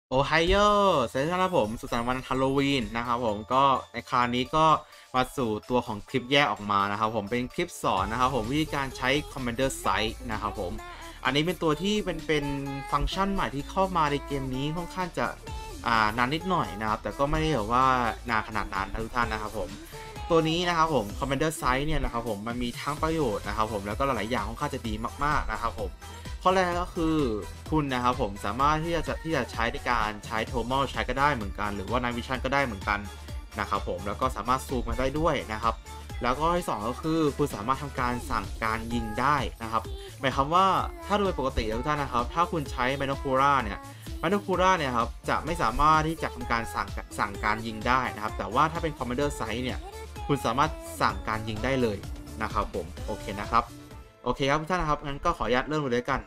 โอไฮโอสวัสดีครับผมสุขสันต์วันฮาโลวีนนะครับผมก็ในคราวนี้ก็มาสู่ตัวของคลิปแยกออกมานะครับผมเป็นคลิปสอนนะครับผมวิธีการใช้ Commander Sight นะครับผมอันนี้เป็นตัวที่เป็นฟังก์ชันใหม่ที่เข้ามาในเกมนี้ค่อนข้างจะนานนิดหน่อยนะครับแต่ก็ไม่ได้แบบว่านานขนาดนั้นนะทุกท่านนะครับผมตัวนี้นะครับผม Commander Sight เนี่ยนะครับผมมันมีทั้งประโยชน์นะครับผมแล้วก็หลายๆอย่างค่อนข้างจะดีมากๆนะครับผมข้อแรกก็คือคุณนะครับผมสามารถที่จะใช้ในการใช้โทมอลใช้ก็ได้เหมือนกันหรือว่า Night Vision ก็ได้เหมือนกันนะครับผมแล้วก็สามารถซูมมาได้ด้วยนะครับแล้วก็ที่2ก็คือคุณสามารถทำการสั่งการยิงได้นะครับหมายความว่าถ้าโดยปกติทุกท่านนะครับถ้าคุณใช้ไมโนคูร่าเนี่ยครับจะไม่สามารถที่จะทำการสั่งการยิงได้นะครับแต่ว่าถ้าเป็น Commander Sight เนี่ยคุณสามารถสั่งการยิงได้เลยนะครับผมโอเคนะครับโอเคครับทุกท่านนะครับงั้นก็ขออนุญาตเริ่มเลยกัน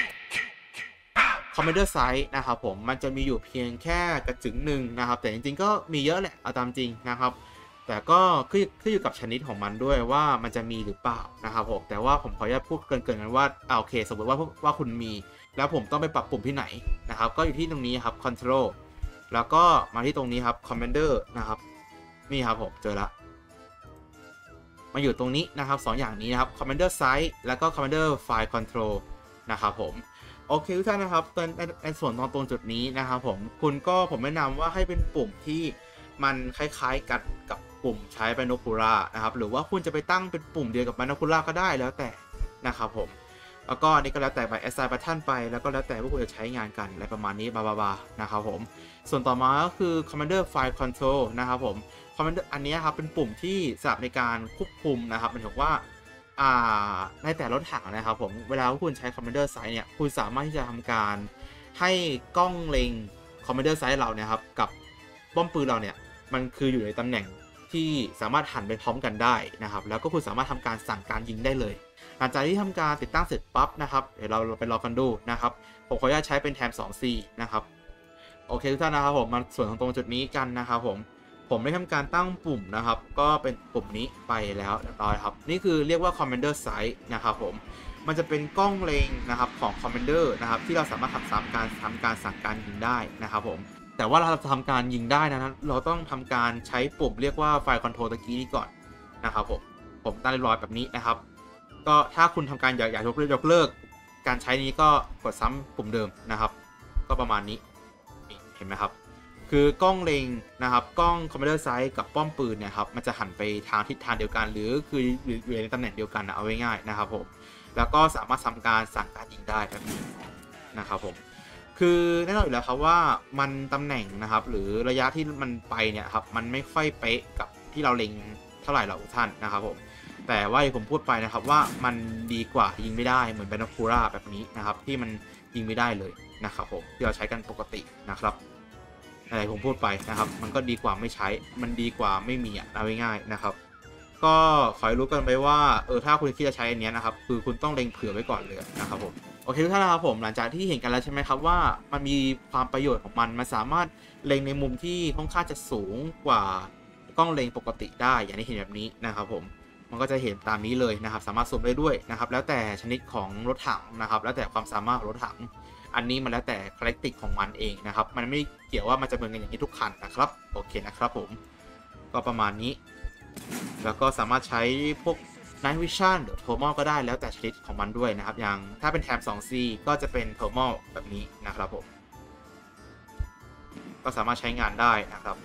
Commander Sight นะครับผมมันจะมีอยู่เพียงแค่กระจึงหนึ่งนะครับแต่จริงๆก็มีเยอะแหละเอาตามจริงนะครับแต่ก็ขึ้นอยู่กับชนิดของมันด้วยว่ามันจะมีหรือเปล่านะครับผมแต่ว่าผมขออนุญาตพูดเกินกันว่าโอเคสมมติว่าคุณมีแล้วผมต้องไปปรับปุ่มที่ไหนนะครับก็อยู่ที่ตรงนี้ครับ Control แล้วก็มาที่ตรงนี้ครับ Commander นะครับนี่ครับผมเจอละมาอยู่ตรงนี้นะครับ2 อย่างนี้นะครับ Commander Sight แล้วก็ Commander File Control นะครับผมโอเคทุกท่านนะครับในส่วนตรงจุดนี้นะครับผมแนะนำว่าให้เป็นปุ่มที่มันคล้ายๆกันกับปุ่มใช้ Binocular นะครับหรือว่าคุณจะไปตั้งเป็นปุ่มเดียวกับ Binocular ก็ได้แล้วแต่นะครับผมแล้วก็นี่ก็แล้วแต่ไป Assign Button ไปแล้วก็แล้วแต่ว่าคุณจะใช้งานกันอะไรประมาณนี้บานะครับผมส่วนต่อมาก็คือ Commander File Control นะครับผมCommander อันนี้ครับเป็นปุ่มที่สำหรับในการควบคุมนะครับหมายถึงว่าในแต่รถถังนะครับผมเวลาคุณใช้ Commander Sight เนี่ยคุณสามารถที่จะทำการให้กล้องเล็ง Commander Sight เราเนี่ยครับกับป้อมปืนเราเนี่ยมันคืออยู่ในตำแหน่งที่สามารถหันไปพร้อมกันได้นะครับแล้วก็คุณสามารถทำการสั่งการยิงได้เลยหลังจากที่ทำการติดตั้งเสร็จปั๊บนะครับเดี๋ยวเราไปรอกันดูนะครับผมขออนุญาตใช้เป็นแทม 2C นะครับโอเคทุกท่านนะครับผมมาส่วนของตรงจุดนี้กันนะครับผมได้ทำการตั้งปุ่มนะครับก็เป็นปุ่มนี้ไปแล้วเรียบร้อยครับนี่คือเรียกว่า Commander Sight นะครับผมมันจะเป็นกล้องเล็งนะครับของ Commander นะครับที่เราสามารถทำการสั่งการยิงได้นะครับผมแต่ว่าเราจะทำการยิงได้นะเราต้องทำการใช้ปุ่มเรียกว่า File Control ตะกี้นี้ก่อนนะครับผมตั้งเรียบร้อยแบบนี้นะครับก็ถ้าคุณทำการอยากยกเลิกการใช้นี้ก็กดซ้ำปุ่มเดิมนะครับก็ประมาณนี้เห็นไหมครับคือกล้องเล็งนะครับกล้อง Commander Sight กับป้อมปืนเนี่ยครับมันจะหันไปทางทิศทางเดียวกันหรือคืออยู่ในตำแหน่งเดียวกันนะเอาไว้ง่ายนะครับผมแล้วก็สามารถทำการสั่งการยิงได้แบบนี้นะครับผมคือแน่นอนอยู่แล้วครับว่ามันตำแหน่งนะครับหรือระยะที่มันไปเนี่ยครับมันไม่ค่อยเป๊ะกับที่เราเล็งเท่าไหร่หรอกทุกท่านนะครับผมแต่ว่าที่ผมพูดไปนะครับว่ามันดีกว่ายิงไม่ได้เหมือน Binocular แบบนี้นะครับที่มันยิงไม่ได้เลยนะครับผมที่เราใช้กันปกตินะครับอะไรผมพูดไปนะครับมันก็ดีกว่าไม่ใช้มันดีกว่าไม่มีเอาง่ายๆนะครับก็ขอให้รู้กันไปว่าถ้าคุณคิดจะใช้อันนี้นะครับคือคุณต้องเล็งเผื่อไว้ก่อนเลยนะครับผมโอเคทุกท่านนะครับผมหลังจากที่เห็นกันแล้วใช่ไหมครับว่ามันมีความประโยชน์ของมันสามารถเล็งในมุมที่ค่อนข้างจะสูงกว่ากล้องเล็งปกติได้อย่างที่เห็นแบบนี้นะครับผมมันก็จะเห็นตามนี้เลยนะครับสามารถซูมได้ด้วยนะครับแล้วแต่ชนิดของรถถังนะครับแล้วแต่ความสามารถของรถถังอันนี้มันแล้วแต่คาแรคติกของมันเองนะครับมันไม่เกี่ยวว่ามันจะเหมือนกันอย่างนี้ทุกคันนะครับโอเคนะครับผมก็ประมาณนี้แล้วก็สามารถใช้พวก Night Vision หรือ Thermal ก็ได้แล้วแต่ชนิดของมันด้วยนะครับอย่างถ้าเป็นแทม 2C ก็จะเป็น Thermal แบบนี้นะครับผมก็สามารถใช้งานได้นะครับ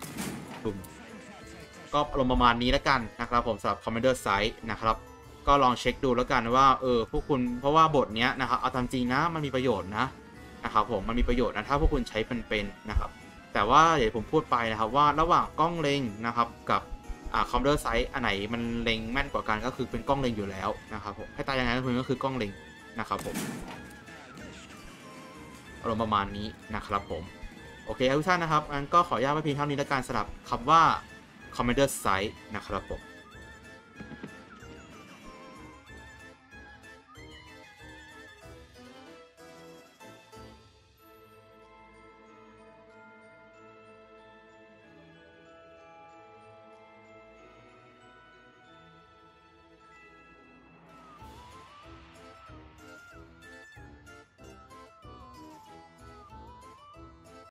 ก็อารมณ์ประมาณนี้แล้วกันนะครับผมสำหรับ Commander Sight นะครับก็ลองเช็คดูแล้วกันว่าพวกคุณเพราะว่าบทเนี้ยนะครับเอาตามจริงนะมันมีประโยชน์นะครับผมมันมีประโยชน์นะถ้าพวกคุณใช้เป็นนะครับแต่ว่าเดี๋ยวผมพูดไปนะครับว่าระหว่างกล้องเล็งนะครับกับCommander Sight อันไหนมันเล็งแม่นกว่ากันก็คือเป็นกล้องเล็งอยู่แล้วนะครับผมให้ตายยังไงก็คือกล้องเล็งนะครับผมอารมณ์ประมาณนี้นะครับผมโอเคทุกท่านนะครับงั้นก็ขออนุญาตไว้เพียงเท่านี้แล้วกันสำหรับคำว่าCommander Sight นะครับผม